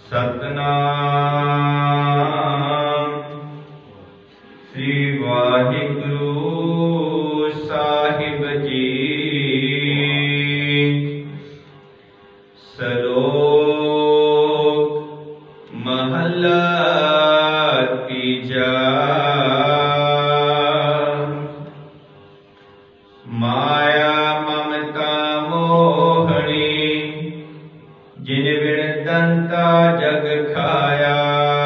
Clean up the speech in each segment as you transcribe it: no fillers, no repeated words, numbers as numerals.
सतनाम श्री वाहिगुरु साहिब जी। सलोक महला तीजा। माया ममता मोहनी जिन बिन दंता जग खाया।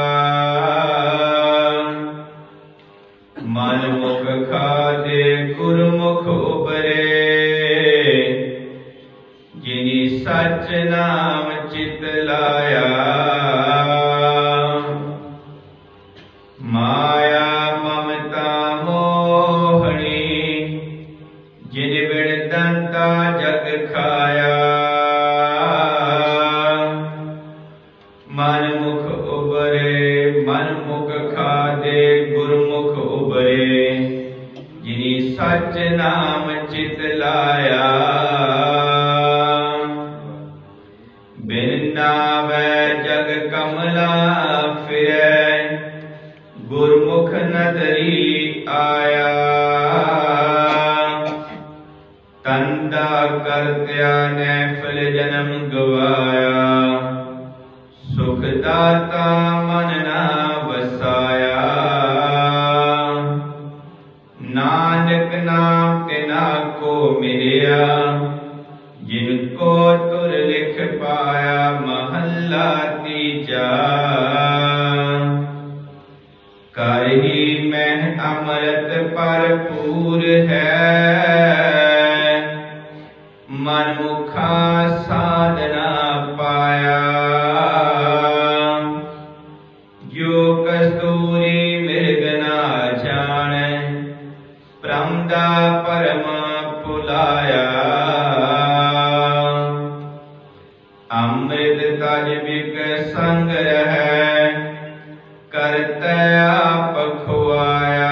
मन मुख खादे गुरमुख उबरे जिनी सच नाम चित लाया। माया ममता मोहनी जिन बिन दंता जग खाया। मन मुख उबरे मन मुख खादे गुरमुख उबरे जिनी सच नाम चित लाया। बिन नावै जग कमला फिरै गुरमुख नदरी आया। तंदा करत्या ने फल जन्म गवाया। सुख दाता मन ना बसाया। नानक नाम तिना को मिलिया जिनको तुर लिख पाया। महला तीजा। करही में अमृत भरपूर है मन मुखा साधना पाया। जो कस्तूरी मृग ना जाने प्रमदा परमा पुलाया। अमृत तज बिक संग रहे करते आप खुआया।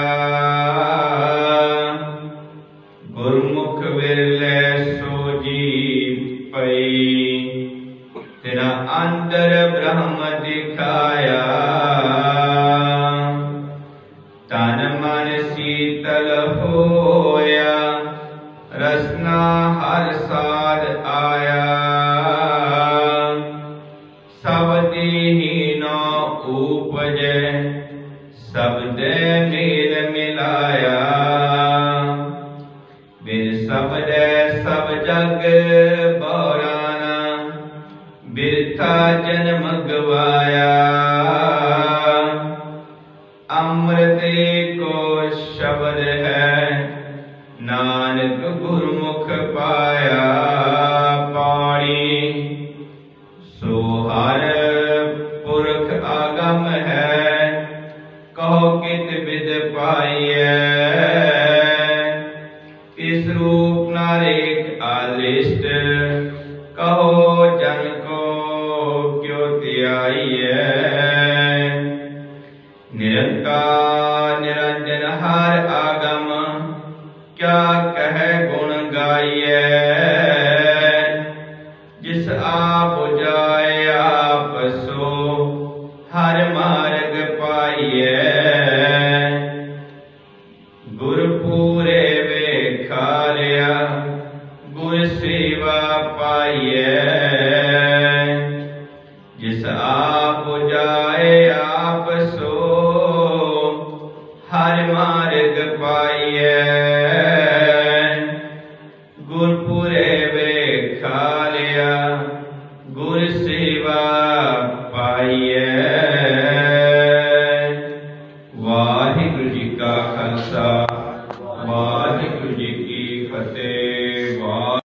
गुरमुख विरले सोजी पई तेरा अंदर ब्रह्म दिखाया। तन मन शीतल होया रसना हर साध आया। सब दीनो उपजे सबदे मेल मिलाया। बिन सबदे सब जग बौराना बिरथा जन्म गवाया। अमृत को शब्द है नानक गुरमुख पाया। पाणी सो हर पुरख आगम है कहो कित विद पाइए। इस रूप नारेक आलिष्ट कहो जन को क्यों त्याइए। निरंकार निरंजन हर आगम क्या कहे गुण गाइए। जिस आप जाए आप सो हर मार्ग पाइए। गुर पूरे वेखा लिया गुर सेवा पाइए। जिस आप जाए आप सो हर मार्ग पाइए। गुरपुरे